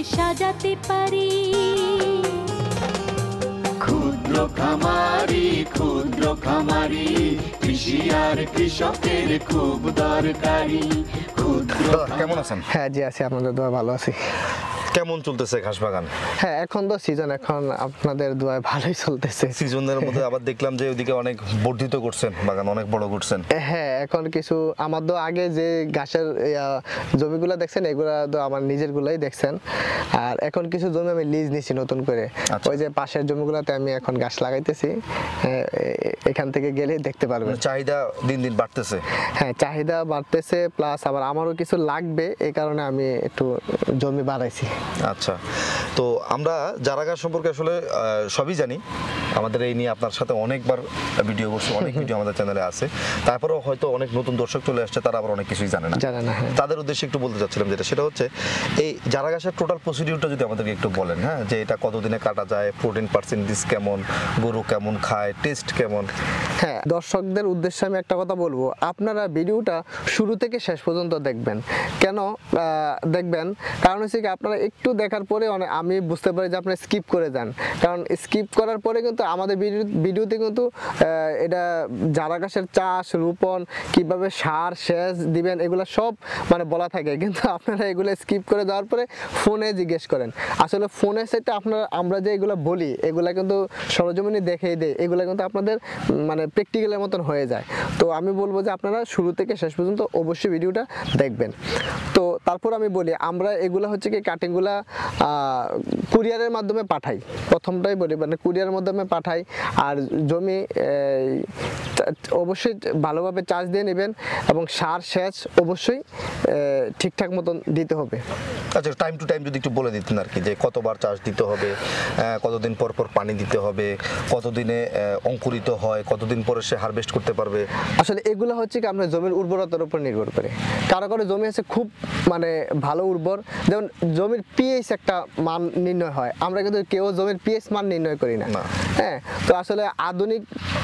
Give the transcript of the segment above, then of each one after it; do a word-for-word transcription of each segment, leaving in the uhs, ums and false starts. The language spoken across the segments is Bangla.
সাজাতে পারি। ক্ষুদ্র খামারি ক্ষুদ্র খামারি কৃষি আর কৃষকের খুব দরকারি। ক্ষুদ্র কেমন আছেন? হ্যাঁ জি আছি, আপনাদের দোয়া ভালো আছি। কেমন চলতেছে ঘাস বাগান? হ্যাঁ এখন তো সিজন, এখন আপনাদের দোয়ায় ভালোই চলতেছে। সিজনের মধ্যে আবার দেখলাম যে ওইদিকে অনেক বর্ধিত করছেন বাগান, অনেক বড় করছেন। হ্যাঁ এখন কিছু আমার তো আগে যে ঘাসের জমিগুলো দেখছেন এগুলা তো আমার নিজের গুলাই দেখছেন, আর এখন কিছু জমি আমি লিজ নিছি নতুন করে। ওই যে পাশের জমিগুলোতে আমি এখন ঘাস লাগাইতেছি, এখান থেকে গেলে দেখতে পারবেন। চাহিদা দিন দিন বাড়তেছে। হ্যাঁ চাহিদা বাড়তেছে, প্লাস আবার আমারও কিছু লাগবে, এই কারণে আমি একটু জমি বাড়াইছি। আচ্ছা, তো আমরা চারা গাছ সম্পর্কে আসলে সবই জানি, আমাদের এই নিয়ে আপনার সাথে অনেকবার ভিডিও করছি, অনেক ভিডিও আমাদের চ্যানেলে আছে, তারপরেও হয়তো অনেক নতুন দর্শক চলে আসছে, তারা আবার অনেক কিছুই জানে না জানে না তাদের উদ্দেশ্যে একটু বলতে চাচ্ছিলাম যেটা, সেটা হচ্ছে এই চারা গাছের টোটাল প্রসিডিউরটা যদি আমাদেরকে একটু বলেন। হ্যাঁ, যে এটা কতদিনে কাটা যায়, প্রোটিন পার্সেন্টেজ কেমন, গরু কেমন খায়, টেস্ট কেমন। হ্যাঁ দর্শকদের উদ্দেশ্যে আমি একটা কথা বলবো, আপনারা ভিডিওটা শুরু থেকে শেষ পর্যন্ত দেখবেন। কেন দেখবেন? কারণ হচ্ছে কি আপনারা একটু দেখার পরে অনেক আমি বুঝতে পারি যে আপনারা স্কিপ করে যান, কারণ স্কিপ করার পরে কিন্তু আমাদের ভিডিও ভিডিওতে কিন্তু এটা চারা গাছের চাষ, রোপণ, কিভাবে সার সেচ দিবেন এগুলো সব মানে বলা থাকে, কিন্তু আপনারা এগুলো স্কিপ করে যাওয়ার পরে ফোনে জিজ্ঞেস করেন। আসলে ফোনে সেটা আপনারা আমরা যে এগুলো বলি এগুলা কিন্তু সরজমিনে দেখেই দেয়, এগুলো কিন্তু আপনাদের মানে প্র্যাকটিক্যালের মতন হয়ে যায়। তো আমি বলবো যে আপনারা শুরু থেকে শেষ পর্যন্ত অবশ্যই ভিডিওটা দেখবেন। তো তারপর আমি বলি আমরা এগুলো হচ্ছে কি কাটিংগুলা কুরিয়ারের মাধ্যমে পাঠাই, প্রথমটাই বলি মানে কুরিয়ারের মাধ্যমে পাঠাই। আর জমি অবশ্যই ভালোভাবে চার্জ দিয়ে নেবেন এবং সার সেচ অবশ্যই ঠিকঠাক মতন দিতে হবে। আচ্ছা, টাইম টু টাইম যদি একটু বলে দিতেন আর কি, যে কতবার চাষ দিতে হবে, কতদিন পর পর পানি দিতে হবে, কতদিনে অঙ্কুরিত হয়, কতদিন পরে সে হারভেস্ট করতে পারবে। আসলে এগুলো হচ্ছে কি আপনার জমির উর্বরতার উপর নির্ভর করে। কারো কারো জমি আছে খুব মানে ভালো উর্বর, যেমন জমির পিএইচ একটা মান নির্ণয় হয়, আমরা কিন্তু কেউ জমির পিএইচ মান নির্ণয় করি না। হ্যাঁ, তো আসলে আধুনিক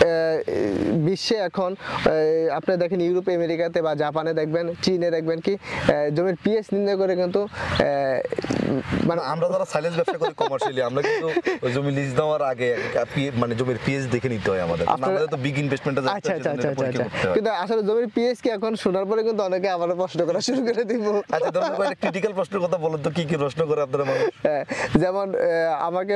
বিশ্বে এখন আপনি দেখেন ইউরোপ আমেরিকাতে বা জাপানে দেখবেন, চীনে দেখবেন কি জমির পিএইচ নির্ণয় করে কিন্তু মানে আমরা যারা সাইলেন্স ব্যবসা করি কমার্শিয়ালি, আমরা কিন্তু জমি লিজ দেওয়ার আগে মানে জমির পিএইচ দেখে নিতে হয় আমাদের, আমাদের তো বিগ ইনভেস্টমেন্ট আছে। আচ্ছা আচ্ছা আচ্ছা আচ্ছা, কিন্তু আসলে জমির পিএইচ কি এখন শোনার পরে কিন্তু অনেকে আবার প্রশ্ন করা শুরু করে দিব। আচ্ছা, ধরুন একটা ক্রিটিক্যাল প্রশ্নের কথা বলেন তো, কি কি প্রশ্ন করে আপনারা মানুষ? যেমন আমাকে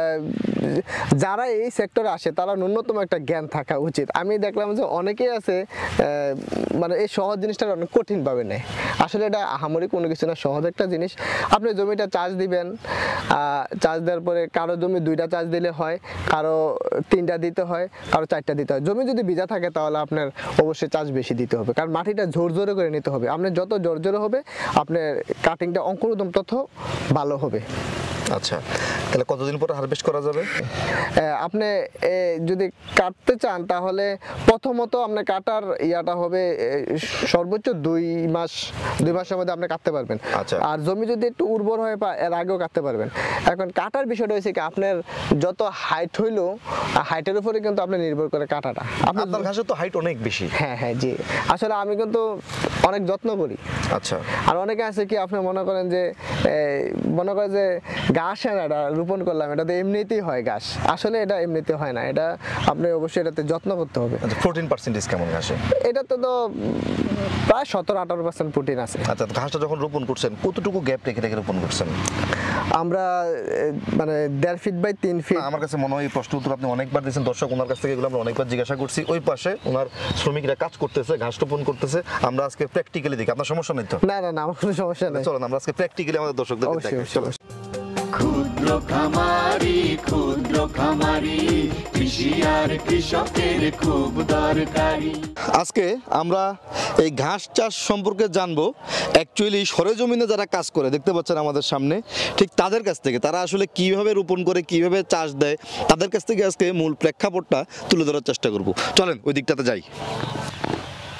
যারা এই সেক্টরে আসে তারা ন্যূনতম একটা জ্ঞান থাকা উচিত। আমি দেখলাম যে অনেকেই আছে মানে এই সহজ জিনিসটা অনেক কঠিন ভাবে নেয়। আসলে এটা আহামরি কোনো কিছু না, সহজ একটা জিনিস। আপনি জমিটা চাষ দিবেন, চাষ দেওয়ার পরে কারো জমি দুইটা চাষ দিলে হয়, কারো তিনটা দিতে হয়, কারো চারটা দিতে হয়। জমি যদি ভিজা থাকে তাহলে আপনার অবশ্যই চাষ বেশি দিতে হবে, কারণ মাটিটা ঝোরঝোরে করে নিতে হবে। আপনি যত ঝোরঝোরে হবে আপনার কাটিংটা অঙ্কুরোদম তত ভালো হবে। আচ্ছা, তাহলে কতদিন পরে হারভেস্ট করা যাবে? আপনি যদি কাটতে চান তাহলে প্রথমত আপনি কাটার ইয়াটা হবে সর্বোচ্চ দুই মাস, দুই মাসের মধ্যে আপনি কাটতে পারবেন। আর জমি যদি একটু উর্বর হয় বা এর আগেও কাটতে পারবেন। এখন কাটার বিষয়টা হচ্ছে কি আপনার যত হাইট হইলো হাইটের উপরে কিন্তু আপনি নির্ভর করে কাটাটা। আপনার ঘাসের তো হাইট অনেক বেশি। হ্যাঁ হ্যাঁ জি, আসলে আমি কিন্তু অনেক যত্ন করি। আচ্ছা, আর অনেকে আছে কি আপনি মনে করেন যে মনে করেন যে ঘাস এটা রোপণ করলাম, এটা তো এমনিতেই হয় ঘাস, আসলে এটা এমনিতে হয় না, এটা আপনি অবশ্যই এটাতে যত্ন করতে হবে। প্রোটিন পার্সেন্টেজ কেমন ঘাসে? এটাতে তো প্রায় সতেরো আঠারো পার্সেন্ট প্রোটিন আছে। আচ্ছা, ঘাসটা যখন রোপণ করছেন কতটুকু গ্যাপ রেখে রেখে রোপণ করছেন? আমরা মানে দেড় ফিট বাই তিন ফিট। আমার কাছে মনে হয় এই প্রশ্ন উত্তর আপনি অনেকবার দিয়েছেন, দর্শক ওনার কাছ থেকে এগুলো আমরা অনেকবার জিজ্ঞাসা করছি। ওই পাশে ওনার শ্রমিকরা কাজ করতেছে, ঘাস রোপণ করতেছে, আমরা আজকে প্র্যাকটিক্যালি দেখি। আপনার সমস্যা নেই তো? না না না, আমার কোনো সমস্যা নেই। চলুন আমরা আজকে প্র্যাকটিক্যালি আমাদের দর্শকদের দেখাই। চলো। ক্ষুদ্র খামারি ক্ষুদ্র খামারি কৃষি আর কৃষকের খুব দরকারি। আজকে আমরা এই ঘাস চাষ সম্পর্কে জানবো অ্যাকচুয়ালি সরেজমিনে যারা কাজ করে, দেখতে পাচ্ছেন আমাদের সামনে, ঠিক তাদের কাছ থেকে, তারা আসলে কিভাবে রোপণ করে, কিভাবে চাষ দেয়, তাদের কাছ থেকে আজকে মূল প্রেক্ষাপটটা তুলে ধরার চেষ্টা করব। চলেন ওই দিকটাতে যাই।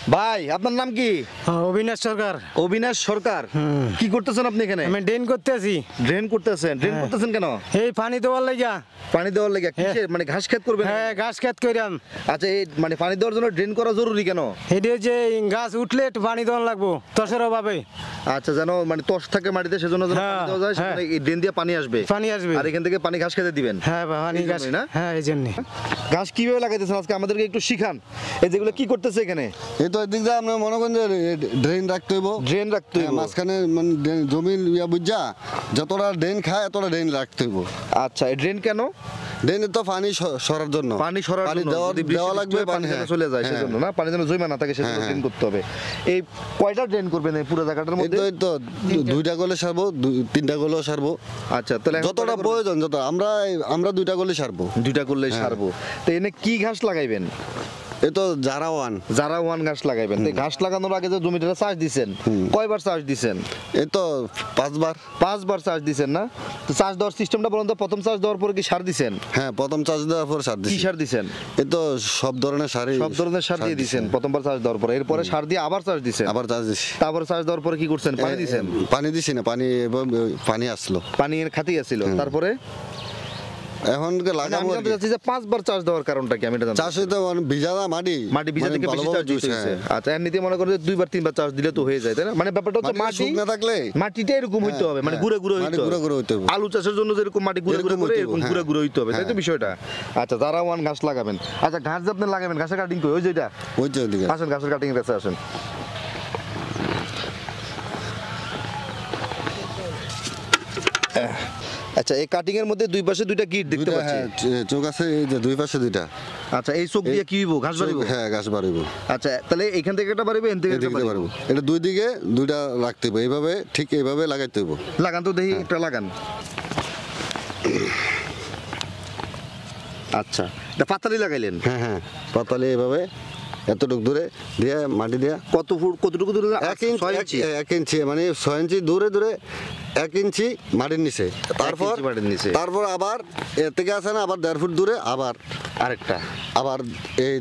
ভাই আপনার নাম কি? অবিনাশ সরকার। অবিনাশ সরকার। কি করতেছেন আপনি এখানে? আমি ড্রেন করতে আছি। ড্রেন করতেছেন? ড্রেন হ্যাঁ। করতেছেন কেন? এই পানি দেওয়ার লাগিয়া। পানি দেওয়ার লাগে কিসের মানে ঘাস ক্ষেত করবেন? হ্যাঁ ঘাস খেত কইরাম। আচ্ছা এই মানে পানি দেওয়ার জন্য ড্রেন করা জরুরি কেন? এটি যে গাছ উঠলে একটু পানি দেওয়ার লাগবো তসের অভাবে। আচ্ছা যেন মানে তস থাকে মাটিতে সেজন্য যেন পানি হ্যাঁ, দেওয়া যায় সেখানে এই ড্রেন দিয়ে পানি আসবে। পানি আসবে। আর এখান থেকে পানি ঘাস খেতে দিবেন। হ্যাঁ পানি এই গাছ জন্যই না? হ্যাঁ এই জন্যে। ঘাস কিভাবে লাগাইতেছেন আজকে আমাদেরকে একটু শিখান। এই যেগুলো কি করতেছে এখানে? এই তো এদিক দিয়ে আপনার মনে করেন যে ড্রেন রাখতে হইব, ড্রেন রাখতে হইব। মাঝখানে মানে ড্রেন- জমির ইয়া বুঝা যতটা ড্রেন খায় এতটা ড্রেন রাখতে হইব। আচ্ছা এই ড্রেন কেন? ড্রেনের তো পানি স- সরার জন্য, পানি সরার পানি জন্য দেওয়া যদি বৃষ্টি দেওয়া টিষ্টি লাগবে, হয়, পানি যেন হ্যাঁ। চলে যায় হ্যাঁ। সেজন্য না, পানি যেন জমা না থাকে সেজন্য হ্যাঁ, ড্রেন করতে হবে। এই কয়টা ড্রেন করবেন এই পুরো জায়গাটার এই মধ্যে? তো এই তো দু- দুইটা গলে সারবো, দুই- তিনটা গলেও সারবো, আচ্ছা তাহলে এখন যতটা কয়টা করবেন? প্রয়োজন যত আমরা আমরা দুইটা গলে সারবো। দুইটা করলেই হ্যাঁ। সারবো। তো এনে কি ঘাস লাগাইবেন? এই তো যারা ওয়ান যারা ওয়ান ঘাস লাগাইবেন। তো এই ঘাস লাগানোর আগে যে জমিটা চাষ দিছেন কয়বার চাষ দিছেন? এই তো পাঁচবার। পাঁচবার চাষ দিছেন না? তো চাষ দেওয়ার সিস্টেমটা বলুন তো। প্রথম চাষ দেওয়ার পরে কি সার দিছেন? হ্যাঁ প্রথম চাষ দেওয়ার পর সার কি দিছি। সার দিছেন? এই তো সব ধরনের সারই সব ধরনের সার দিয়ে দিছেন প্রথমবার চাষ দেওয়ার পরে। এরপরে সার দিয়ে আবার চাষ দিছেন। আবার চাষ দিছি। তারপরে চাষ দেওয়ার পরে কি করছেন? পানি দিছেন? পানি দিছি না, পানি এভাবে পানি আসলো। পানি এর খাতেই আছিল। তারপরে এখন মানে আমি লাগাবো আর জানতে কি। চাচ্ছি যে পাঁচবার চাষ দেওয়ার কারণটা কি আমি এটা জানতে চাষ হইতে মানে ভিজাদা মাটি, মাটি ভিজা মানে থেকে বেশি ভালোভাবে চাষ দিতে জুস, হয়েছে। হ্যাঁ। আচ্ছা এমনিতে মনে করেন যে দুইবার তিনবার চাষ দিলে তো হয়ে যায় তাই না? মানে ব্যাপারটা হচ্ছে মাটিটা মাটি শুকনা থাকলে মাটিটা এরকম হইতে হবে মানে হ্যাঁ, গুঁড়ো গুঁড়ো মাটি হইতে হবে। গুঁড়ো গুঁড়ো হইতে হবে। আলু চাষের জন্য যেরকম মাটি গুঁড়ো গুঁড়ো এরকম করে হইতে হবে, এরকম হ্যাঁ। গুঁড়ো গুঁড়ো হইতে হবে তাই তো হ্যাঁ। বিষয়টা। আচ্ছা যারা ওয়ান ঘাস লাগাবেন। আচ্ছা ঘাস যে আপনি লাগাবেন ঘাসের কাটিং কই? ওই যে এটা ওই তো ওইদিকে। আসেন ঘাসের কাটিং এর কাছে আসেন। আচ্ছা এই কাটিং এর মধ্যে দুই পাশে দুইটা গিট দেখতে দুইটা, পাচ্ছি। হ্যাঁ, চ- চোখ আছে এই যে দুই পাশে দুইটা। আচ্ছা এই চোখ দিয়ে কি হইব? ঘাস বাড়িব? চোখ- হ্যাঁ ঘাস বাড়িব। আচ্ছা তাহলে এখান থেকে একটা বাড়িবে এখান থেকে একটা এদিকে বাড়িব। পারবো, এটা দুই দিকে দুইটা রাখতে হবে, এইভাবে ঠিক এইভাবে লাগাইতে হবে। লাগান তো দেখি একটা লাগান। আচ্ছা এটা পাতালি লাগাইলেন? হ্যাঁ হ্যাঁ পাতালে এইভাবে এতটুকু দূরে দিয়ে মাটি দিয়ে কত ফুট কতটুকু দূরে? এক ইঞ্চি ছয় এক- ইঞ্চি এক ইঞ্চি মানে ছয় ইঞ্চি দূরে দূরে এক ইঞ্চি মাটির নিচে, তারপর ইঞ্চি মাটির নিচে। তারপর আবার এর থেকে আছে না আবার দেড় ফুট দূরে আবার আরেকটা আবার এই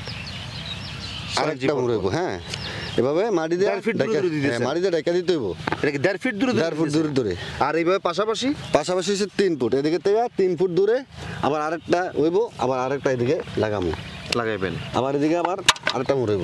ইঞ্চি আরেকটা পর মুড়েবো। হ্যাঁ এভাবে মাটি দিয়ে দেড় ফিট দূরে ঢেকে- দূরে দিতেছেন? হ্যাঁ, মাটি দিয়ে ঢেকে দিতে হইব। এটা কি দেড় ফিট দূরে দেড় ফুট দূরে দূরে। আর এইভাবে পাশাপাশি পাশাপাশি হচ্ছে তিন ফুট, এদিকে থেকে তিন ফুট দূরে আবার আরেকটা হইব, আবার আরেকটা এদিকে লাগামো, লাগাইবেন। আবার এদিকে আবার আরেকটা মুড়েব।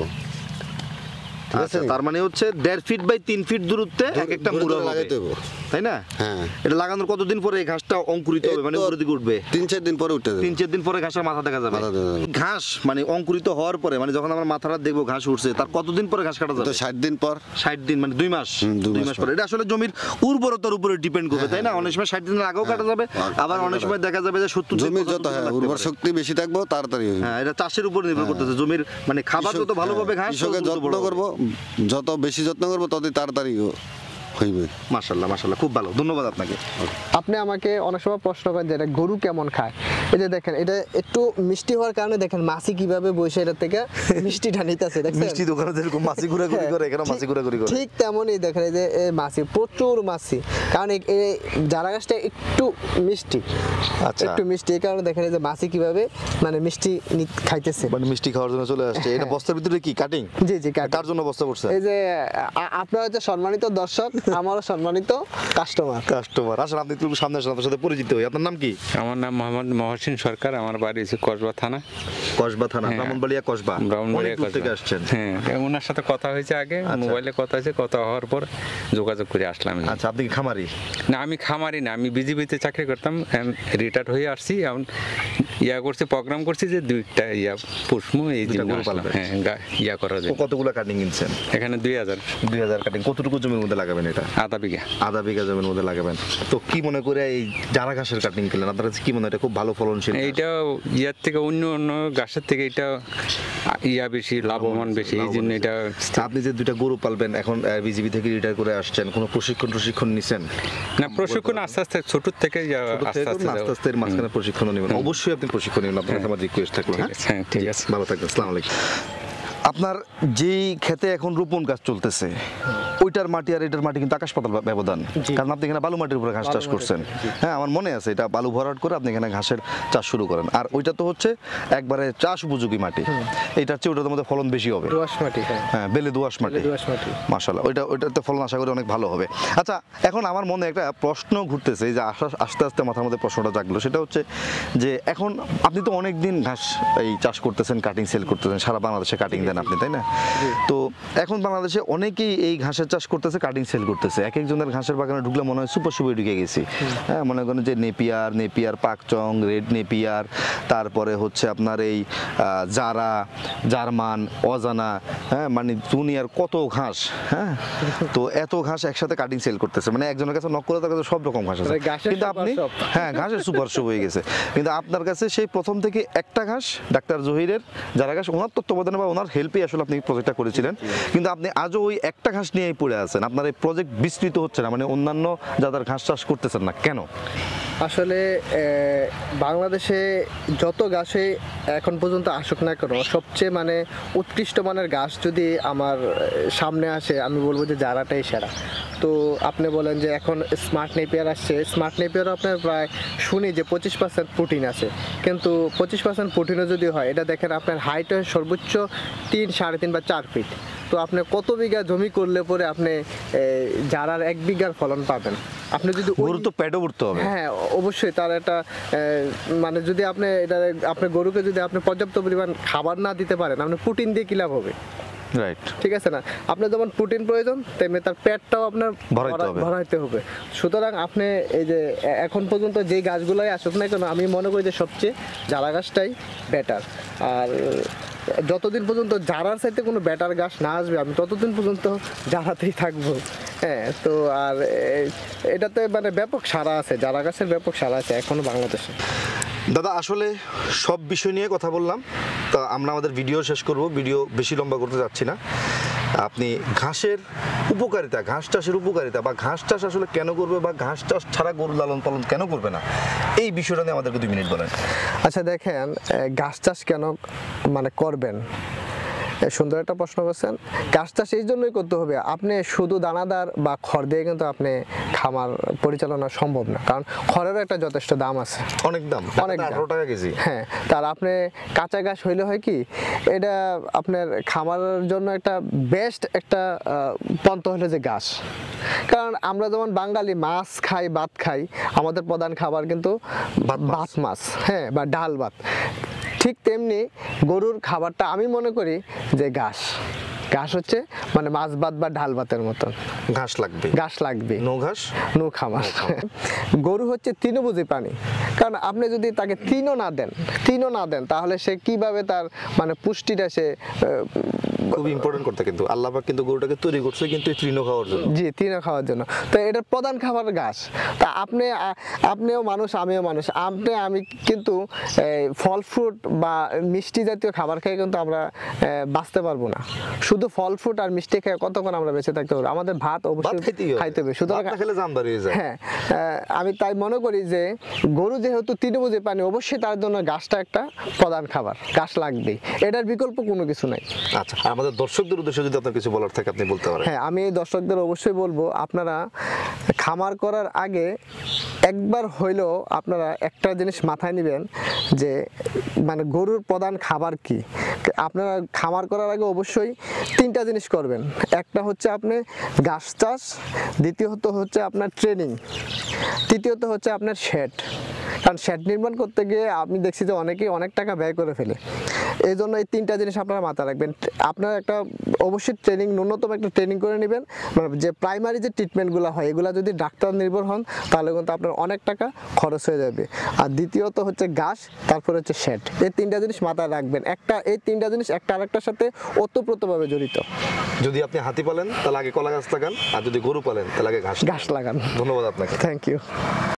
ঠিক আছে? আচ্ছা তার মানে হচ্ছে দেড় ফিট বাই তিন ফিট দূরত্বে এক একটা দূরে মুড়া দূরে লাগাইতে লাগাইতে হইব। তাই না? হ্যাঁ। এটা লাগানোর কতদিন পরে এই ঘাসটা অঙ্কুরিত হবে মানে এই তো উপরের দিকে উঠবে? তিন চার দিন পরে উঠে যাবে। তিন চার দিন পরে ঘাসের মাথা দেখা যাবে। মাথা দেখা যাবে। ঘাস মানে অঙ্কুরিত হওয়ার পরে মানে যখন আমরা মাথাটা দেখবো ঘাস উঠছে তার কতদিন পরে ঘাস কাটা তো যাবে? ষাট দিন পর। ষাট দিন মানে দুই মাস। হুম, দুই দুই মাস মাস পরে এটা আসলে জমির উর্বরতার উপরে ডিপেন্ড করবে তাই না? অনেক সময় ষাট দিনের আগেও কাটা যাবে, আবার অনেক সময় দেখা যাবে যে সত্তর দিন জমির পর্যন্ত যত হ্যাঁ লাগতে উর্বর পারে। শক্তি বেশি থাকবো তাড়াতাড়ি হইবে। হ্যাঁ এটা চাষের উপর নির্ভর করতেছে জমির মানে খাবার যত কৃষক- ভালো পাবে হ্যাঁ, ঘাস কৃষকের যত্ন করবো, যত বেশি যত্ন করবো ততই তাড়াতাড়ি হইবে। মাশাআল্লাহ মাশাআল্লাহ খুব ভালো, ধন্যবাদ আপনাকে। আপনি আমাকে অনেক সময় প্রশ্ন করেন যে এটা গরু কেমন খায়। এই যে দেখেন এটা একটু মিষ্টি হওয়ার কারণে দেখেন মাছি কিভাবে বসে এটা থেকে মিষ্টিটা নিতেছে দেখছেন? মিষ্টি দোকানে যেরকম মাছি ঘুরাঘুরি করে এখানে মাছি ঘুরাঘুরি করে। ঠিক তেমনই দেখেন এই যে এই মাছি প্রচুর মাছি, কারণ এই- এই জারা গাছটা একটু মিষ্টি, আচ্ছা। একটু মিষ্টি, এই কারণে দেখেন এই যে মাছি কিভাবে মানে মিষ্টি নি- খাইতেছে। মানে মিষ্টি খাওয়ার জন্য চলে আসছে। এটা বস্তার ভিতরে কি কাটিং? জি জি কাট। কার জন্য বস্তা করছে? এই যে আ- আপনারা হচ্ছে সম্মানিত দর্শক, আমারও সম্মানিত কাস্টমার। কাস্টমার। আসলে আপনি একটু সামনে আসেন, আপনার সাথে পরিচিত হই। আপনার নাম কি? আমার নাম মোহাম্মদ মহসিন সরকার, আমার বাড়ি হচ্ছে কসবা থানা, কসবা থানা, হ্যাঁ। ব্রাহ্মণবাড়িয়া কসবা। ব্রাহ্মণবাড়িয়া অনেক দূর থেকে কসবা। আসছেন। হ্যাঁ ওনার সাথে কথা হয়েছে আগে, মোবাইলে কথা হয়েছে, কথা হওয়ার পর যোগাযোগ করে আসলাম। আচ্ছা আপনি কি খামারি? না আমি খামারি না, আমি বিজিবিতে চাকরি করতাম, রিটায়ার্ড হয়ে আসছি, এখন ইয়া করছি, প্রোগ্রাম করছি যে দুইটা ইয়া পুষ্মু এই দুইটা জন্য গরু আসলাম। পালবেন। হ্যাঁ গা- ইয়া করার ও জন্য। কতগুলো কাটিং কিনছেন? এখানে দুই হাজার দুই হাজার কাটিং। কতটুকু জমির মধ্যে লাগাবেন এটা? আধা বিঘা। আধা বিঘা জমির মধ্যে লাগাবেন। তো কি মনে করে এই জারা ঘাসের কাটিং করলেন? আপনার কাছে কি মনে হয় এটা খুব ভালো ফলনশীল? এইটা ইয়ার থেকে অন্য অন্য গাছের থেকে এটা ইয়া বেশি, লাভবান বেশি, এই জন্য এটা। আপনি যে দুইটা গরু পালবেন এখন বিজিবি থেকে রিটায়ার করে আসছেন, কোনো প্রশিক্ষণ প্রশিক্ষণ নিছেন? না প্রশিক্ষণ আস্তে আস্তে ছোট থেকে ইয়া ছোট আস্তে থেকে আস্তে করুন, আস্তে আস্তে এর মাঝখানে প্রশিক্ষণ নেবেন। অবশ্যই আপনি প্রশিক্ষণ নেবেন, আপনার কাছে আমার রিকোয়েস্ট থাকলো। ঠিক হ্যাঁ আছে, হ্যাঁ ঠিক আছে। ভালো থাকবেন, আসসালামু আলাইকুম। আপনার যেই ক্ষেতে এখন রোপণ কাজ চলতেছে ওই ওইটার মাটি আর এটার মাটি কিন্তু আকাশ পাতাল ব্যবধান, কারণ আপনি এখানে বালু মাটির উপরে ঘাস চাষ করছেন। হ্যাঁ, আমার মনে আছে, এটা বালু ভরাট করে আপনি এখানে ঘাসের চাষ শুরু করেন, আর ওইটা তো হচ্ছে একবারে চাষ উপযোগী মাটি, এইটার চেয়ে ওটার মধ্যে ফলন বেশি হবে। দোআঁশ মাটি, হ্যাঁ হ্যাঁ, বেলে দোআঁশ মাটি, দোআঁশ মাটি, মাশাআল্লাহ, ওইটা ওইটাতে ফলন আশা করি অনেক ভালো হবে। আচ্ছা, এখন আমার মনে একটা প্রশ্ন ঘুরতেছে, এই যে আশা- আস্তে আস্তে মাথার মধ্যে প্রশ্নটা জাগলো, সেটা হচ্ছে যে এখন আপনি তো অনেক দিন ঘাস এই চাষ করতেছেন, কাটিং সেল করতেছেন, সারা বাংলাদেশে কাটিং দেন আপনি, তাই না? তো এখন বাংলাদেশে অনেকেই এই ঘাসের চাষ করতেছে, কাটিং সেল করতেছে। এক একজনের ঘাসের বাগানে ঢুকলে মনে হয় সুপার সুপার ঢুকে গেছি। হ্যাঁ, মনে করেন যে Napier, Napier Pakchong, red Napier, তারপরে হচ্ছে আপনার এই আহ, জারা, জার্মান, অজানা, হ্যাঁ মানে দুনিয়ার কত ঘাস। হ্যাঁ, তো এত ঘাস একসাথে কাটিং সেল করতেছে, মানে একজনের কাছে নক করে তার কাছে সব রকম ঘাস আছে, মানে ঘাসের কিন্তু super আপনি shop। হ্যাঁ ঘাসের সুপার শপ হয়ে গেছে, কিন্তু আপনার কাছে সেই প্রথম থেকে একটা ঘাস ডাক্তার জহিরের যারা ঘাস, ওনার তত্ত্বাবধানে বা ওনার হেল্পে আসলে আপনি প্রজেক্টটা করেছিলেন, কিন্তু আপনি আজও ওই একটা ঘাস নিয়েই পড়ে আছেন। আপনার এই প্রজেক্ট বিস্তৃত হচ্ছে না, মানে অন্যান্য যাদের ঘাস চাষ করতেছেন না কেন? আসলে আহ, বাংলাদেশে যত গাছে এখন পর্যন্ত আসুক না কেন, সবচেয়ে মানে উৎকৃষ্ট মানের গাছ যদি আমার আহ, সামনে আসে, আমি বলবো যে জারাটাই সেরা। তো আপনি বলেন যে এখন স্মার্ট নেপিয়ার আসছে, স্মার্ট নেপিয়ারও আপনার প্রায় শুনি যে পঁচিশ পার্সেন্ট প্রোটিন আছে, কিন্তু পঁচিশ পার্সেন্ট প্রোটিনও যদি হয়, এটা দেখেন আপনার হাইট হয় সর্বোচ্চ তিন সাড়ে তিন বা চার ফিট। তো আপনি কত বিঘা জমি করলে পরে আপনি এই, জারার এক বিঘার ফলন পাবেন? আপনি যদি ওই- গরু তো পেটও উঠতে হবে। হ্যাঁ, অবশ্যই তার একটা আহ, মানে যদি আপনি এটা আপনার গরুকে যদি আপনি পর্যাপ্ত পরিমাণ খাবার না দিতে পারেন, আপনি প্রোটিন দিয়ে কি লাভ হবে? রাইট। ঠিক আছে না? আপনার যেমন প্রোটিন প্রয়োজন, তেমনি তার পেটটাও আপনার ভরাইতে ভরা- হবে। ভরাইতে হবে। সুতরাং আপনি এই যে এ- এখন পর্যন্ত যে গাছগুলোই আসুক না কেন, আমি মনে করি যে সবচেয়ে জারা গাছটাই বেটার। আর যতদিন পর্যন্ত জারার চাইতে কোনো বেটার গাছ না আসবে, আমি ততদিন পর্যন্ত জারাতেই থাকবো। হ্যাঁ, তো আর এ- এটাতে মানে ব্যাপক সাড়া আছে, জারা গাছের ব্যাপক সাড়া আছে এখনো বাংলাদেশে। দাদা, আসলে সব বিষয় নিয়ে কথা বললাম, তা আমরা আমাদের ভিডিও শেষ করব, ভিডিও বেশি লম্বা করতে যাচ্ছি না। আপনি ঘাসের উপকারিতা, ঘাস চাষের উপকারিতা, বা ঘাস চাষ আসলে কেন করবে, বা ঘাস চাষ ছাড়া গরু লালন পালন কেন করবে না, এই বিষয়টা নিয়ে আমাদেরকে দুই মিনিট বলেন। আচ্ছা দেখেন, এ, ঘাস চাষ কেন মানে করবেন, এ, সুন্দর একটা প্রশ্ন করছেন। ঘাস চাষ এই জন্যই করতে হবে, আপনি শুধু দানাদার বা খড় দিয়ে কিন্তু আপনি খামার পরিচালনা সম্ভব না, কারণ খড়েরও একটা যথেষ্ট দাম আছে, অনেক দাম, অনেক দাম। আঠারো টাকা কেজি। হ্যাঁ, তার আপনি কাঁচা ঘাস হইলে হয় কি, এটা আপনার খামারের জন্য একটা বেস্ট একটা আহ, পন্থা হলো যে ঘাস। কারণ আমরা যেমন বাঙালি মাছ খাই, ভাত খাই, আমাদের প্রধান খাবার কিন্তু ভাত মাছ, হ্যাঁ, বা ডাল ভাত। ঠিক তেমনি গরুর খাবারটা আমি মনে করি যে ঘাস। ঘাস হচ্ছে মানে মাছ ভাত বা ডাল ভাতের মতন, ঘাস লাগবে, ঘাস লাগবে, নো ঘাস নো খামার। গরু হচ্ছে তৃণভোজী প্রাণী, কারণ আপনি যদি তাকে তৃণও না দেন, তৃণও না দেন, তাহলে সে কিভাবে তার মানে পুষ্টিটা সে আহ, খুব ইম্পর্টেন্ট কথা, কিন্তু আল্লাহ পাক কিন্তু গরুটাকে তৈরি করছে কিন্তু এই তৃণ খাওয়ার জন্য। জি, তৃণ খাওয়ার জন্য। তো এটার প্রধান খাবার ঘাস। তা আপনি আ- আপনিও মানুষ, আমিও মানুষ, আপনি আমি কিন্তু এই, ফল ফ্রুট বা মিষ্টি জাতীয় খাবার খেয়ে কিন্তু আমরা আহ, বাঁচতে পারবো না। শুধু ফল ফ্রুট আর মিষ্টি খেয়ে কতক্ষণ আমরা বেঁচে থাকতে পারবো? আমাদের ভাত ভাত অবশ্যই খাইতেই হবে। খাইতে হবে। সুতরাং ভাত না খেলে জান বাড়িয়ে যায়। হ্যাঁ, আহ, আমি তাই মনে করি যে গরু যেহেতু তৃণভোজী প্রাণী, অবশ্যই তার জন্য ঘাসটা একটা প্রধান খাবার, ঘাস লাগবেই, এটার বিকল্প কোনো কিছু নাই। আচ্ছা, আর আমাদের দর্শকদের উদ্দেশ্যে যদি আপনার কিছু বলার থাকে আপনি বলতে পারেন। হ্যাঁ, আমি এই দর্শকদের অবশ্যই বলবো, আপনারা খামার করার আগে একবার হইলেও আপনারা একটা জিনিস মাথায় নেবেন যে মানে গরুর প্রধান খাবার কি। আপনারা খামার করার আগে অবশ্যই তিনটা জিনিস করবেন। একটা হচ্ছে আপনি ঘাস চাষ, দ্বিতীয়ত হচ্ছে আপনার ট্রেনিং, তৃতীয়ত হচ্ছে আপনার শেড। কারণ শেড নির্মাণ করতে গিয়ে আমি দেখছি যে অনেকেই অনেক টাকা ব্যয় করে ফেলে। এই জন্য এই তিনটা জিনিস আপনারা মাথায় রাখবেন। আপনারা একটা অবশ্যই ট্রেনিং, ন্যূনতম একটা ট্রেনিং করে নেবেন। মানে যে প্রাইমারি যে ট্রিটমেন্টগুলো হয়, এগুলো যদি ডাক্তার নির্ভর হন, তাহলে কিন্তু আপনার অনেক টাকা খরচ হয়ে যাবে। আর দ্বিতীয়ত হচ্ছে ঘাস, তারপরে হচ্ছে শেড। এই তিনটা জিনিস মাথায় রাখবেন। একটা এই তিনটা জিনিস একটা আরেকটার সাথে ওতপ্রোতভাবে জড়িত। যদি আপনি হাতি পালেন তাহলে আগে কলা গাছ লাগান, আর যদি গরু পালেন তাহলে আগে ঘাস ঘাস লাগান। ধন্যবাদ আপনাকে। Thank you.